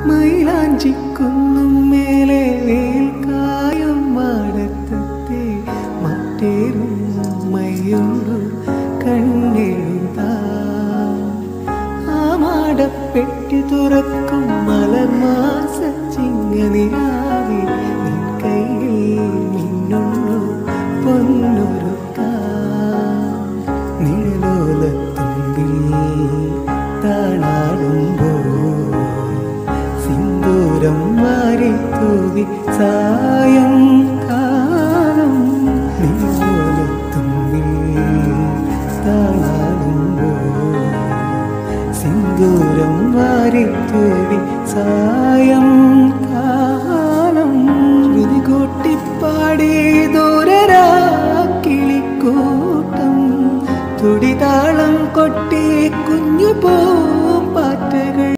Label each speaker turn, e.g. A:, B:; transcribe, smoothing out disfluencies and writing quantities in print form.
A: മൈലാഞ്ചിക്കുന്നും മേലെ വേൽക്കായും മാടത്തത്തെ മറ്റേറും മയ്യുള്ളു കണ്ണെഴുതാ ആ മാടപ്പെട്ടി തുറക്കും മലർമാസ ചിങ്ങനിലാവേ നിൻ കയ്യിൽ മിന്നുള്ളു പൊന്നൊരുക്ക നിഴലോലത്തുമ്പിൽ താളാടുമ്പോൾ സിന്ദൂരം വാരി തൂവി സായംകാലം നിഴലോലത്തുമ്പിൽ താളാടുമ്പോൾ സിന്ദൂരം വാരി തൂവി സായംകാലം ശ്രുതി കൂട്ടിപ്പാടി